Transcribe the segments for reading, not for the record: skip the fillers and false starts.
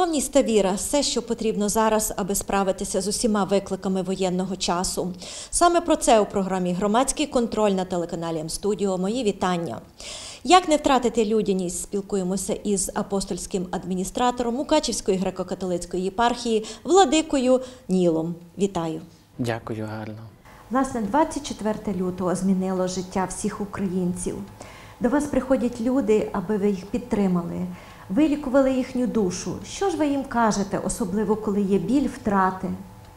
Невтомність та віра – все, що потрібно зараз, аби справитися з усіма викликами воєнного часу. Саме про це у програмі «Громадський контроль» на телеканалі М-студіо. Мої вітання. Як не втратити людяність? Спілкуємося із апостольським адміністратором Мукачівської греко-католицької єпархії владикою Нілом. Вітаю. Дякую, гарно. Власне, 24 лютого змінило життя всіх українців. До вас приходять люди, аби ви їх підтримали, вилікували їхню душу. Що ж ви їм кажете, особливо коли є біль, втрати?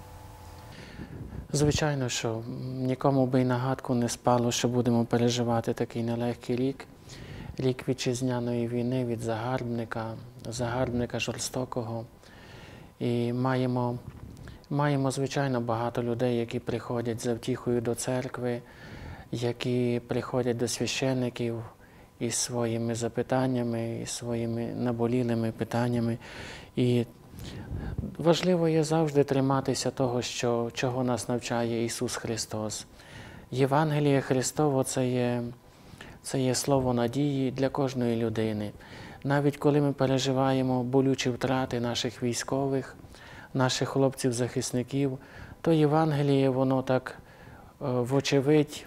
Звичайно, що нікому би й на гадку не спало, що будемо переживати такий нелегкий рік. Рік вітчизняної війни від загарбника жорстокого. І маємо, звичайно, багато людей, які приходять за втіхою до церкви, які приходять до священників із своїми запитаннями, із своїми наболілими питаннями. І важливо є завжди триматися того, чого нас навчає Ісус Христос. Євангеліє Христово – це є слово надії для кожної людини. Навіть коли ми переживаємо болючі втрати наших військових, наших хлопців-захисників, то Євангеліє, воно так вочевидь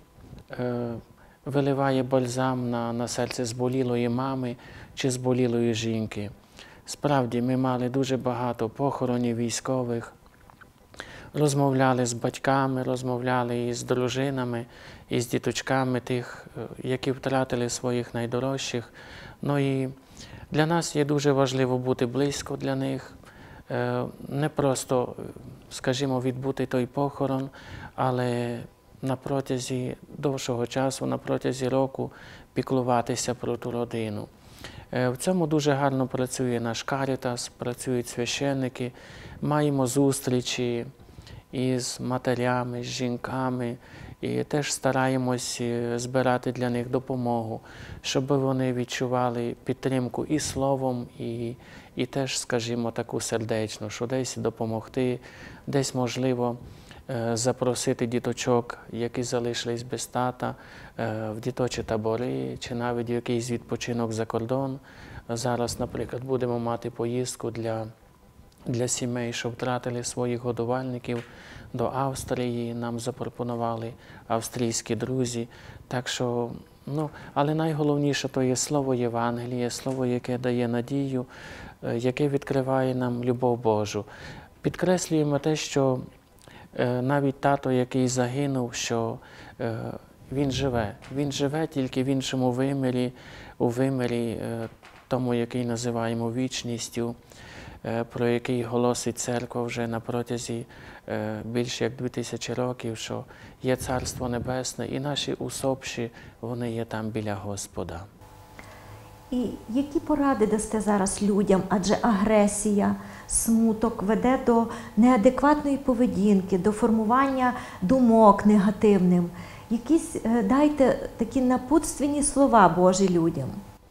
виливає бальзам на серце зболілої мами чи зболілої жінки. Справді, ми мали дуже багато похоронів військових, розмовляли з батьками, розмовляли із дружинами, із діточками тих, які втратили своїх найдорожчих. Ну і для нас є дуже важливо бути близько для них, не просто, скажімо, відбути той похорон, але на протязі довшого часу, на протязі року піклуватися про ту родину. В цьому дуже гарно працює наш Карітас, працюють священники, маємо зустрічі із матерями, з жінками і теж стараємось збирати для них допомогу, щоб вони відчували підтримку і словом, і теж, скажімо, таку сердечну, що десь допомогти, десь можливо запросити діточок, які залишились без тата, в дитячі табори, чи навіть в якийсь відпочинок за кордон. Зараз, наприклад, будемо мати поїздку для сімей, що втратили своїх годувальників до Австрії, нам запропонували австрійські друзі. Так що, але найголовніше то є слово Євангеліє, слово, яке дає надію, яке відкриває нам любов Божу. Підкреслюємо те, що навіть тато, який загинув, що він живе тільки в іншому вимірі, у вимірі тому, який називаємо вічністю, про який голосить церква вже на протязі більше як 2000 років, що є Царство Небесне, і наші усопші, вони є там біля Господа. І які поради дасте зараз людям? Адже агресія, смуток веде до неадекватної поведінки, до формування думок негативним. Якісь дайте такі напутственні слова Божі людям.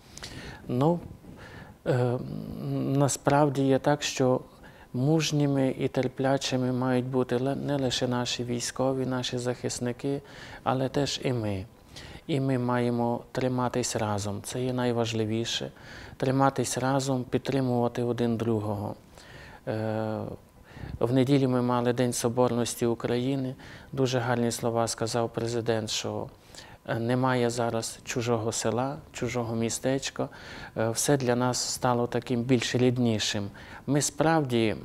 Насправді є так, що мужніми і терплячими мають бути не лише наші військові, наші захисники, але теж і ми. І ми маємо триматись разом. Це є найважливіше. Триматись разом, підтримувати один другого. В неділю ми мали День Соборності України. Дуже гарні слова сказав президент, що немає зараз чужого села, чужого містечка. Все для нас стало таким більш ріднішим. Ми справді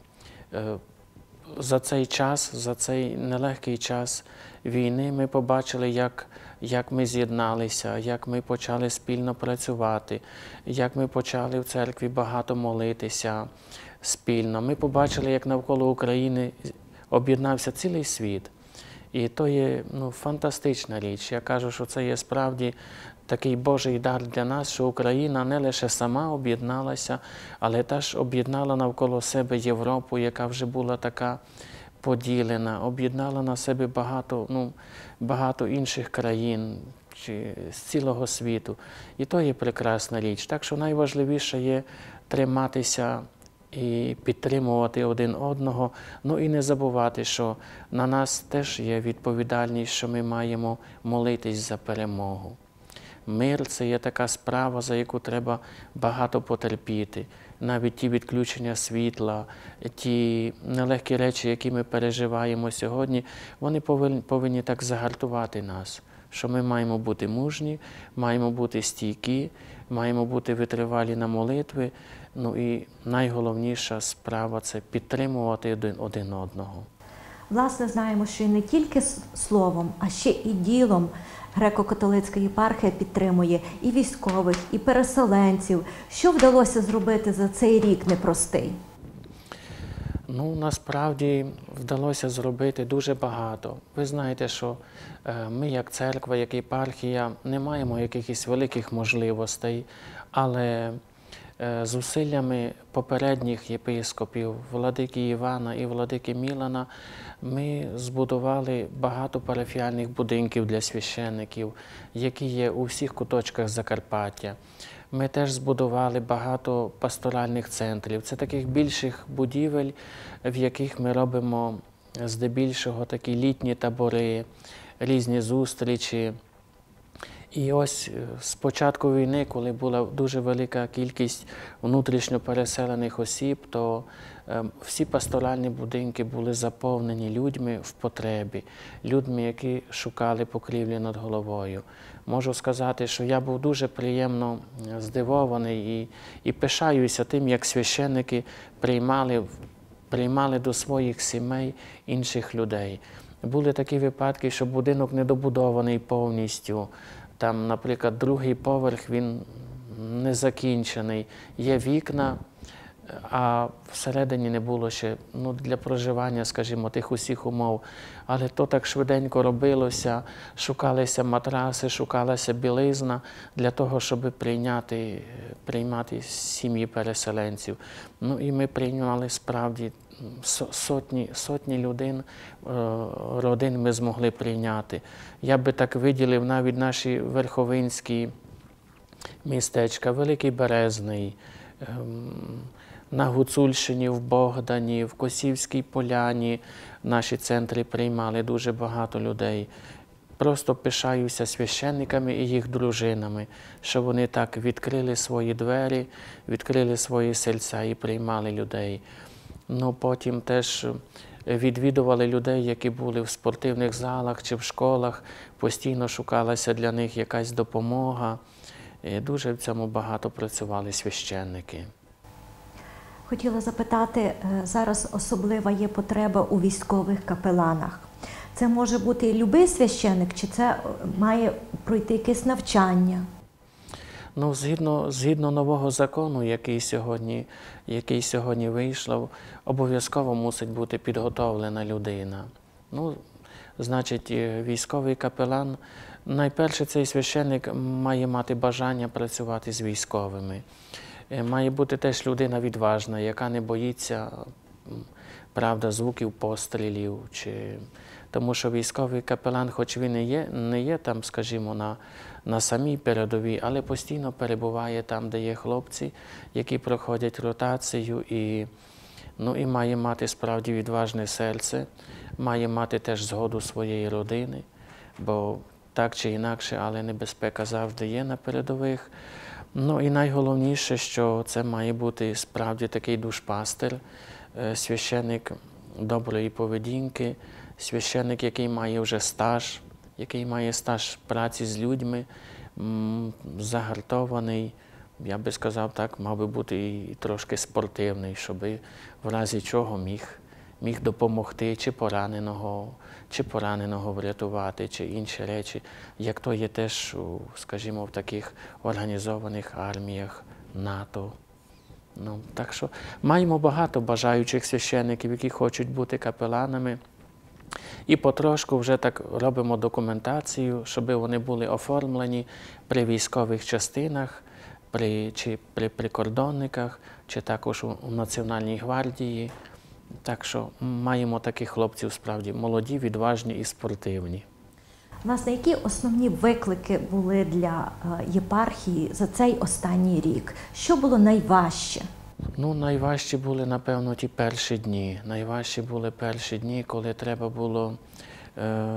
за цей час, за цей нелегкий час війни ми побачили, як ми з'єдналися, як ми почали спільно працювати, як ми почали в церкві багато молитися спільно. Ми побачили, як навколо України об'єднався цілий світ. І то є фантастична річ. Я кажу, що це є справді такий Божий дар для нас, що Україна не лише сама об'єдналася, але теж об'єднала навколо себе Європу, яка вже була така поділена, об'єднала на себе багато інших країн з цілого світу. І то є прекрасна річ. Так що найважливіше є триматися і підтримувати один одного, і не забувати, що на нас теж є відповідальність, що ми маємо молитись за перемогу. Мир – це є така справа, за яку треба багато потерпіти. навіть ті відключення світла, ті нелегкі речі, які ми переживаємо сьогодні, вони повинні так загартувати нас, що ми маємо бути мужні, маємо бути стійкі, маємо бути витривалі на молитви. Ну і найголовніша справа – це підтримувати один одного. Власне, знаємо, що і не тільки словом, а ще і ділом греко-католицька єпархія підтримує і військових, і переселенців. Що вдалося зробити за цей рік непростий? Ну, насправді вдалося зробити дуже багато. Ви знаєте, що ми як церква, як єпархія не маємо якихось великих можливостей, але зусиллями попередніх єпископів, владики Івана і владики Мілана, ми збудували багато парафіальних будинків для священників, які є у всіх куточках Закарпаття. Ми теж збудували багато пасторальних центрів. Це таких більших будівель, в яких ми робимо здебільшого такі літні табори, різні зустрічі. І ось з початку війни, коли була дуже велика кількість внутрішньо переселених осіб, то всі пасторальні будинки були заповнені людьми в потребі, людьми, які шукали покрівлі над головою. Можу сказати, що я був дуже приємно здивований і пишаюся тим, як священники приймали до своїх сімей інших людей. Були такі випадки, що будинок недобудований повністю. Там, наприклад, другий поверх, він не закінчений. Є вікна, а всередині не було ще для проживання, скажімо, тих усіх умов. Але то так швиденько робилося, шукалися матраси, шукалася білизна для того, щоб приймати сім'ї переселенців. Ну і ми прийняли справді сотні родин ми змогли прийняти. Я би так виділив навіть наші верховинські містечка, Великий Березний, на Гуцульщині, в Богдані, в Косівській Поляні наші центри приймали дуже багато людей. Просто пишаюся священниками і їх дружинами, що вони так відкрили свої двері, відкрили свої серця і приймали людей. Ну, потім теж відвідували людей, які були в спортивних залах чи в школах, постійно шукалася для них якась допомога. І дуже в цьому багато працювали священники. Хотіла запитати, зараз особлива є потреба у військових капеланах. Це може бути і любий священик, чи це має пройти якесь навчання? Ну, згідно нового закону, який сьогодні вийшов, обов'язково мусить бути підготовлена людина. Ну, значить, військовий капелан, найперше цей священник має мати бажання працювати з військовими. Має бути теж людина відважна, яка не боїться, правда, звуків пострілів. Тому що військовий капелан, хоч він не є там, скажімо, на самій передовій, але постійно перебуває там, де є хлопці, які проходять ротацію, і має мати справді відважне серце, має мати теж згоду своєї родини, бо так чи інакше, але небезпека завжди є на передових. Ну і найголовніше, що це має бути справді такий душпастир, священник доброї поведінки, священник, який має вже стаж, який має стаж праці з людьми, загартований, я би сказав так, мав би бути і трошки спортивний, щоб в разі чого міг допомогти чи пораненого врятувати, чи інші речі, як то є теж, скажімо, в таких організованих арміях НАТО. Так що маємо багато бажаючих священників, які хочуть бути капеланами. І потрошку вже так робимо документацію, щоб вони були оформлені при військових частинах, чи при прикордонниках, чи також у Національній гвардії. Так що маємо таких хлопців справді молоді, відважні і спортивні. Власне, які основні виклики були для єпархії за цей останній рік? Що було найважче? Найважчі були, напевно, ті перші дні. Найважчі були перші дні, коли треба було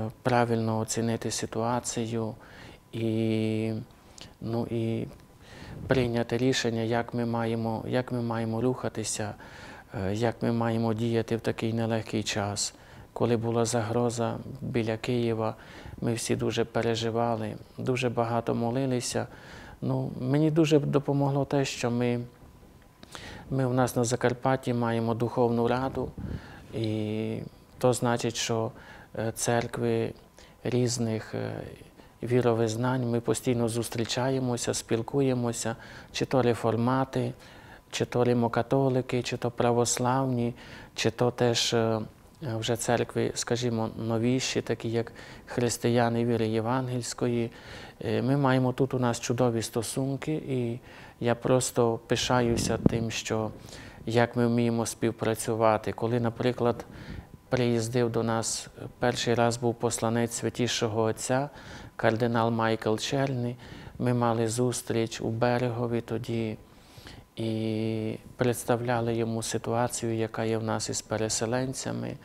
правильно оцінити ситуацію і прийняти рішення, як ми маємо рухатися, як ми маємо діяти в такий нелегкий час. Коли була загроза біля Києва, ми всі дуже переживали, дуже багато молилися. Мені дуже допомогло те, що ми у нас на Закарпатті маємо духовну раду, і то значить, що церкви різних віровизнань, ми постійно зустрічаємося, спілкуємося, чи то реформати, чи то римокатолики, чи то православні, чи то теж вже церкви, скажімо, новіші, такі як християни віри євангельської. Ми маємо тут у нас чудові стосунки, і я просто пишаюся тим, що як ми вміємо співпрацювати. Коли, наприклад, приїздив до нас, перший раз був посланець Святішого Отця, кардинал Майкл Черний, ми мали зустріч у Берегові тоді і представляли йому ситуацію, яка є в нас із переселенцями,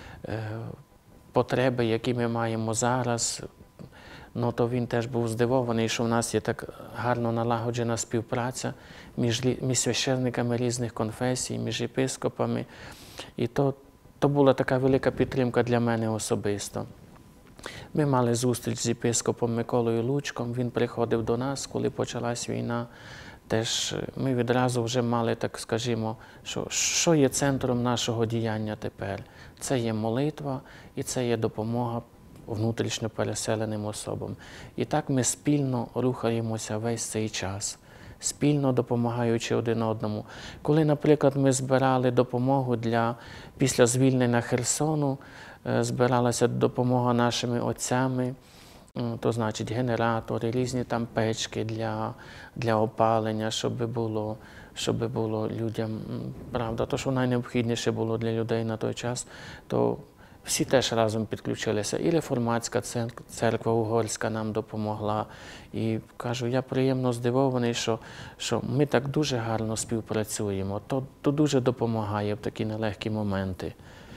потреби, які ми маємо зараз. То він теж був здивований, що в нас є так гарно налагоджена співпраця між священниками різних конфесій, між єпископами. І то була така велика підтримка для мене особисто. Ми мали зустріч з єпископом Миколою Лучком, він приходив до нас, коли почалась війна. Теж ми відразу вже мали, так скажімо, що є центром нашого діяння тепер. Це є молитва і це є допомога внутрішньо переселеним особам. І так ми спільно рухаємося весь цей час, спільно допомагаючи один одному. Коли, наприклад, ми збирали допомогу після звільнення Херсону, збиралася допомога нашими отцями, то значить генератори, різні там печки для опалення, щоб було людям, правда, то, що найнеобхідніше було для людей на той час, то всі теж разом підключилися. І реформатська церква угорська нам допомогла. І кажу, я приємно здивований, що ми так дуже гарно співпрацюємо. То дуже допомагає в такі нелегкі моменти.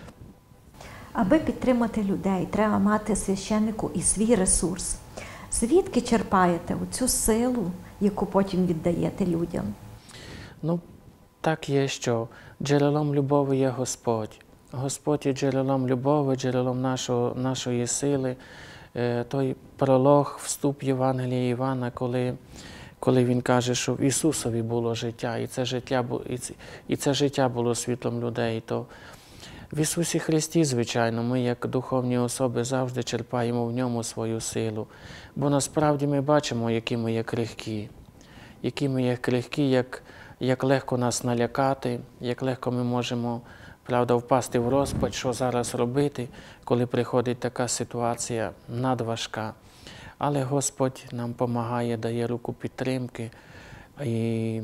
Аби підтримати людей, треба мати священнику і свій ресурс. Звідки черпаєте оцю силу, яку потім віддаєте людям? Так є, що джерелом любові є Господь. Господь є джерелом любові, джерелом нашої сили. Той пролог, вступ Євангелія Івана, коли він каже, що в Ісусові було життя, і це життя було світлом людей, то в Ісусі Христі, звичайно, ми, як духовні особи, завжди черпаємо в Ньому свою силу. Бо насправді ми бачимо, які ми є крихкі, як легко нас налякати, як легко ми можемо, правда, впасти в розпач, що зараз робити, коли приходить така ситуація надважка. Але Господь нам допомагає, дає руку підтримки, і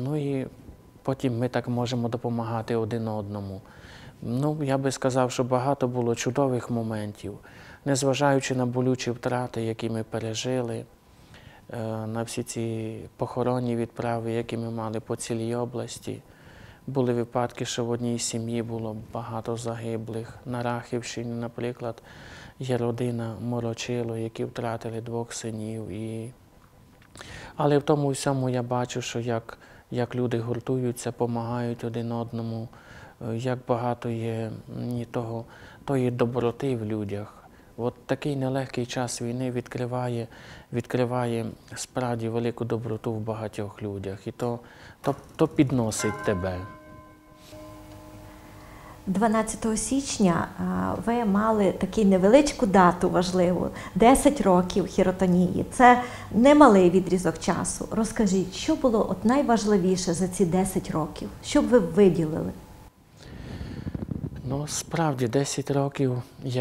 потім ми так можемо допомагати один одному. Я би сказав, що багато було чудових моментів, незважаючи на болючі втрати, які ми пережили, на всі ці похоронні відправи, які ми мали по цілій області. Були випадки, що в одній сім'ї було багато загиблих. На Рахівщині, наприклад, є родина Морочило, які втратили 2 синів. Але в тому всьому я бачу, що як люди гуртуються, допомагають один одному, як багато є тої доброти в людях. От такий нелегкий час війни відкриває справді велику доброту в багатьох людях. І то підносить тебе. 12 січня ви мали таку невеличку дату важливу – 10 років хіротонії. Це немалий відрізок часу. Розкажіть, що було найважливіше за ці 10 років? Що б ви виділили? Справді, 10 років,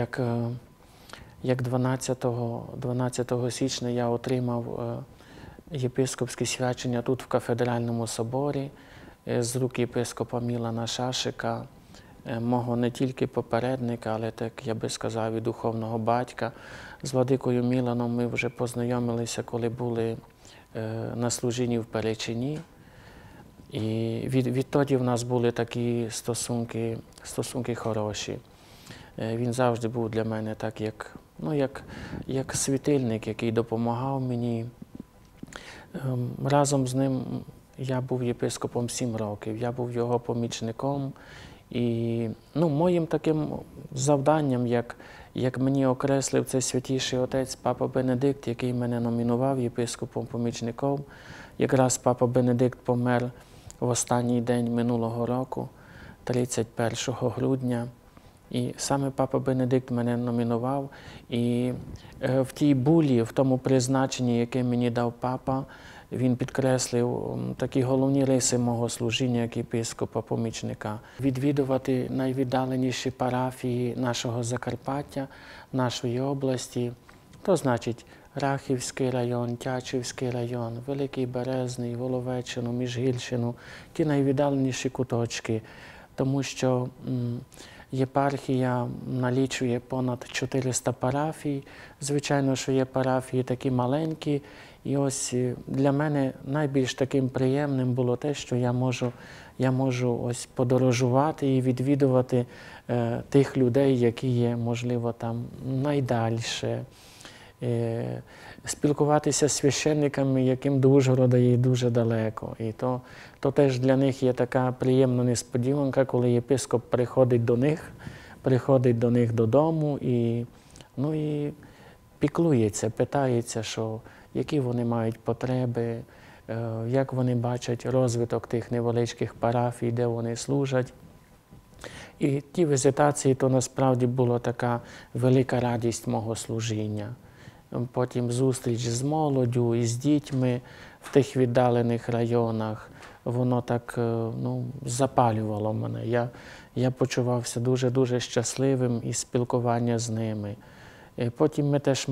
як 12 січня я отримав єпископське свячення тут в кафедральному соборі з рук єпископа Мілана Шашика, мого не тільки попередника, але, так я би сказав, і духовного батька. З владикою Міланом ми вже познайомилися, коли були на служінні в Перечині. І відтоді в нас були такі стосунки хороші. Він завжди був для мене так, як світильник, який допомагав мені Разом з ним я був єпископом 7 років, я був його помічником. І моїм таким завданням, як мені окреслив цей святіший отець Папа Бенедикт, який мене номінував єпископом-помічником, якраз Папа Бенедикт помер в останній день минулого року, 31 грудня. І саме Папа Бенедикт мене номінував, і в тій булі, в тому призначенні, яке мені дав Папа, він підкреслив такі головні риси мого служіння як єпископа-помічника. Відвідувати найвіддаленіші парафії нашого Закарпаття, нашої області, то значить Рахівський район, Тячівський район, Великий Березний, Воловеччину, Міжгірщину, ті найвіддаленіші куточки, тому що єпархія налічує понад 400 парафій. Звичайно, що є парафії такі маленькі. І ось для мене найбільш таким приємним було те, що я можу ось подорожувати і відвідувати тих людей, які є, можливо, там найдальше. Спілкуватися з священниками, яким до Ужгорода є дуже далеко. І то теж для них є така приємна несподіванка, коли єпископ приходить до них додому і піклується, питається, які вони мають потреби, як вони бачать розвиток тих невеличких парафій, де вони служать. І ті візитації, то насправді була така велика радість мого служіння. Потім зустріч з молоддю і з дітьми в тих віддалених районах, воно так запалювало мене. Я почувався дуже-дуже щасливим із спілкування з ними. Потім ми теж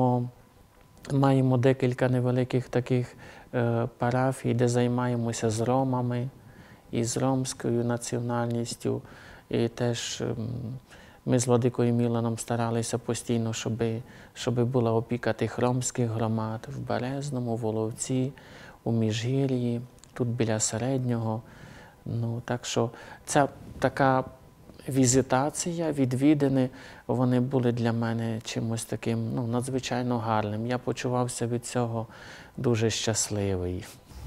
маємо декілька невеликих таких парафій, де займаємося з ромами і з ромською національністю. І теж ми з владикою Міланом старалися постійно, щоб була опіка тих ромських громад в Березному, Воловці, у Міжгір'ї, тут біля Середнього. Так що ця така візитація, відвідини, вони були для мене чимось таким надзвичайно гарним. Я почувався від цього дуже щасливий.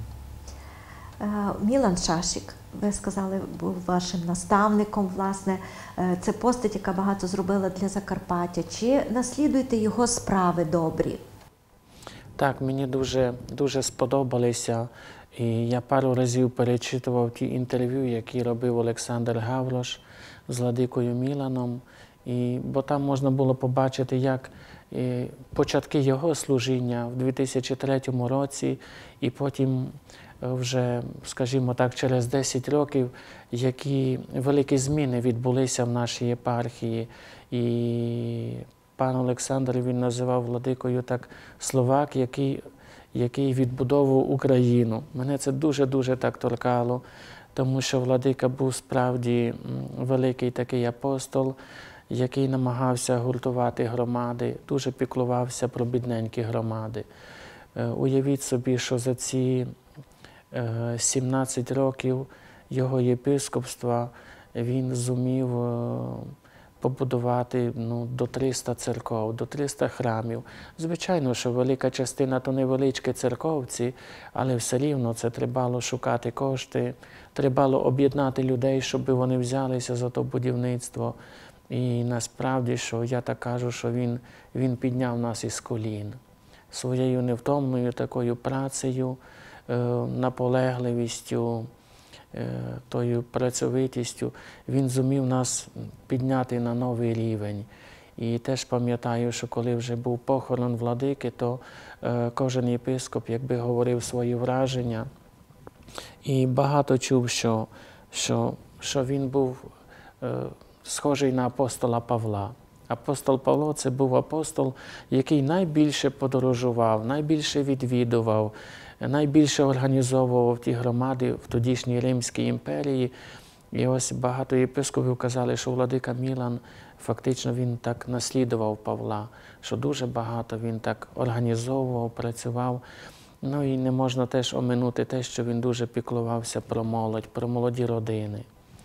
Мілан Шашик, ви сказали, був вашим наставником, власне. Це постать, яка багато зробила для Закарпаття. Чи наслідуєте його справи добрі? Так, мені дуже сподобалися. І я пару разів перечитував ті інтерв'ю, які робив Олександр Гаврош з владикою Міланом. Бо там можна було побачити, як початки його служіння в 2003 році, і потім вже, скажімо так, через 10 років, які великі зміни відбулися в нашій єпархії. І пан Олександр, він називав владикою так Словак, який відбудовував Україну. Мене це дуже-дуже так торкало, тому що владика був справді великий такий апостол, який намагався гуртувати громади, дуже піклувався про бідненькі громади. Уявіть собі, що за ці 17 років його єпископства він зумів побудувати до 300 церков, до 300 храмів. Звичайно, що велика частина то невеличкі церковці, але все рівно це треба шукати кошти, треба об'єднати людей, щоб вони взялися за то будівництво. І насправді, що я так кажу, що він підняв нас із колін своєю невтомною такою працею, наполегливістю, тою працьовитістю. Він зумів нас підняти на новий рівень. І теж пам'ятаю, що коли вже був похорон владики, то кожен єпископ якби говорив свої враження. І багато чув, що він був схожий на апостола Павла. Апостол Павло – це був апостол, який найбільше подорожував, найбільше відвідував, найбільше організовував ті громади в тодішній Римській імперії. І ось багато єпископів казали, що владика Мілан, фактично він так наслідував Павла, що дуже багато він так організовував, працював. І не можна теж оминути те, що він дуже піклувався про молодь, про молоді родини.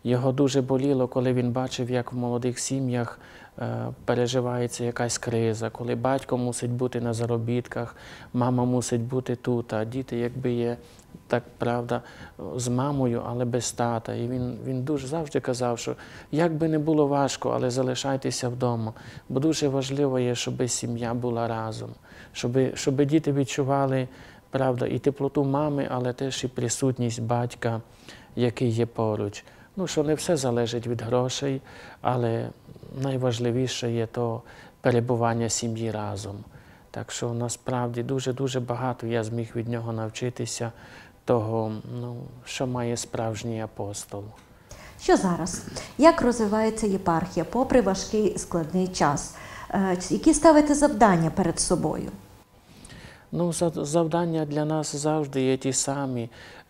Його дуже боліло, коли він бачив, як в молодих сім'ях переживається якась криза, коли батько мусить бути на заробітках, мама мусить бути тут, а діти якби є, так правда, з мамою, але без тата. І він дуже завжди казав, що як би не було важко, але залишайтеся вдома, бо дуже важливо є, щоб сім'я була разом, щоб діти відчували, правда, і теплоту мами, але теж і присутність батька, який є поруч. Ну, що не все залежить від грошей, але найважливіше є то перебування сім'ї разом. Так що насправді дуже-дуже багато я зміг від нього навчитися того, що має справжній апостол. Що зараз? Як розвивається єпархія попри важкий складний час? Які ставите завдання перед собою? Ну, завдання для нас завжди є ті самі.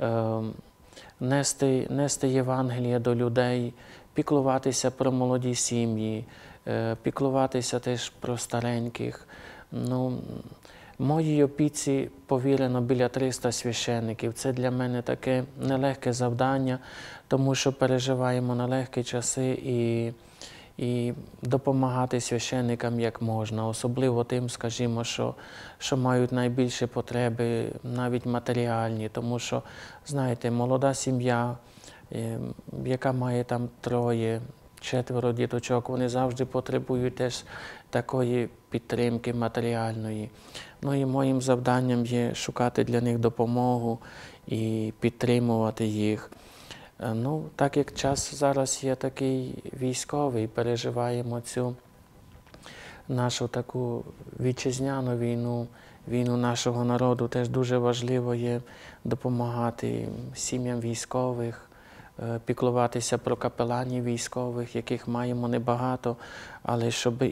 Нести Євангеліє до людей, піклуватися про молоді сім'ї, піклуватися теж про стареньких. Ну, моїй опіці повірено біля 300 священників. Це для мене таке нелегке завдання, тому що переживаємо нелегкі часи і допомагати священникам як можна, особливо тим, скажімо, що мають найбільші потреби, навіть матеріальні, тому що, знаєте, молода сім'я, яка має там 3-4 діточок, вони завжди потребують теж такої підтримки матеріальної. Ну і моїм завданням є шукати для них допомогу і підтримувати їх. Ну, так як час зараз є такий військовий, переживаємо цю нашу таку вітчизняну війну, війну нашого народу, теж дуже важливо є допомагати сім'ям військових, піклуватися про капеланів військових, яких маємо небагато, але щоб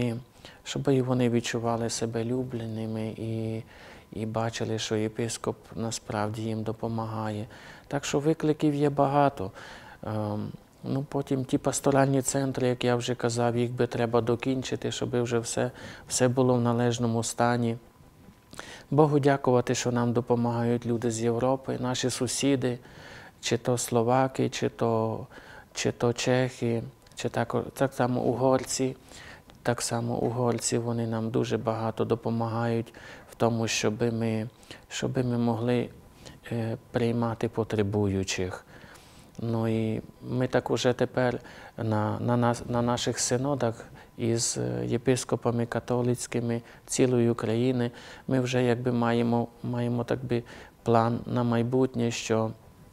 і вони відчували себе любленими і бачили, що єпископ насправді їм допомагає. Так що викликів є багато. Ну, потім ті пасторальні центри, як я вже казав, їх би треба докінчити, щоб вже все було в належному стані. Богу дякувати, що нам допомагають люди з Європи, наші сусіди, чи то словаки, чи то чехи, чи так само угорці. Так само угорці, вони нам дуже багато допомагають в тому, щоб ми могли приймати потребуючих. Ну і ми так уже тепер на наших синодах із єпископами католицькими цілої України, ми вже якби маємо так би план на майбутнє, що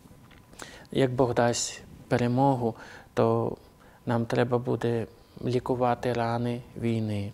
як Бог дасть перемогу, то нам треба буде лікувати рани війни.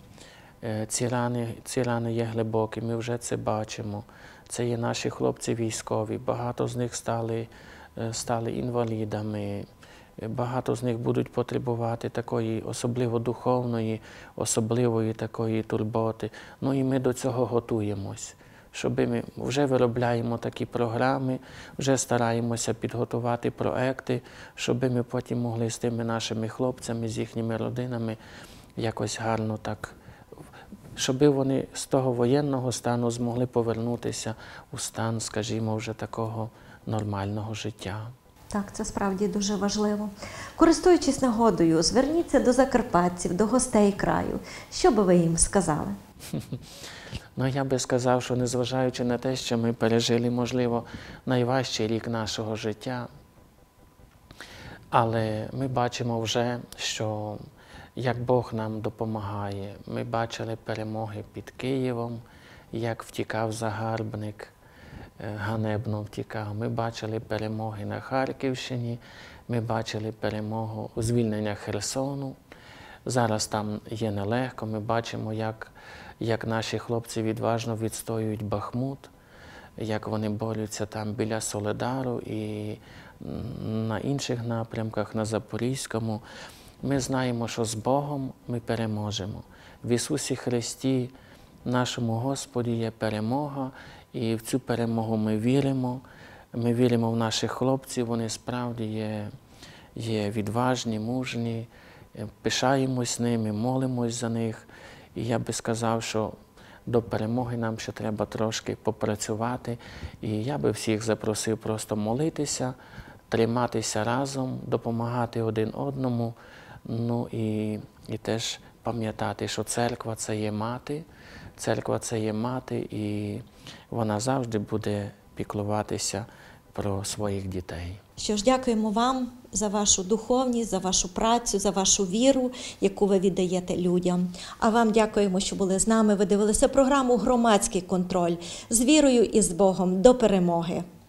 Ці рани є глибокі, ми вже це бачимо. Це є наші хлопці військові, багато з них стали інвалідами, багато з них будуть потребувати такої особливо духовної, особливої такої турботи. Ну і ми до цього готуємось. Ми вже виробляємо такі програми, вже стараємося підготувати проекти, щоб ми потім могли з тими нашими хлопцями, з їхніми родинами якось гарно так, щоб вони з того воєнного стану змогли повернутися у стан, скажімо, вже такого нормального життя. Так, це справді дуже важливо. Користуючись нагодою, зверніться до закарпатців, до гостей краю. Що би ви їм сказали? Ну, я би сказав, що незважаючи на те, що ми пережили, можливо, найважчий рік нашого життя, але ми бачимо вже, що як Бог нам допомагає. Ми бачили перемоги під Києвом, як втікав загарбник, ганебно втікав. Ми бачили перемоги на Харківщині, ми бачили перемогу у звільненні Херсону. Зараз там є нелегко, ми бачимо, як наші хлопці відважно відстоюють Бахмут, як вони борються там біля Соледару і на інших напрямках, на Запорізькому. Ми знаємо, що з Богом ми переможемо. В Ісусі Христі, нашому Господі, є перемога, і в цю перемогу ми віримо. Ми віримо в наших хлопців, вони справді є відважні, мужні, пишаємось ними, молимось за них. І я би сказав, що до перемоги нам ще треба трошки попрацювати. І я би всіх запросив просто молитися триматися разом, допомагати один одному, ну і теж пам'ятати, що церква – це є мати, церква – це є мати, і вона завжди буде піклуватися про своїх дітей. Що ж, дякуємо вам за вашу духовність, за вашу працю, за вашу віру, яку ви віддаєте людям. А вам дякуємо, що були з нами. Ви дивилися програму «Громадський контроль» з вірою і з Богом. До перемоги!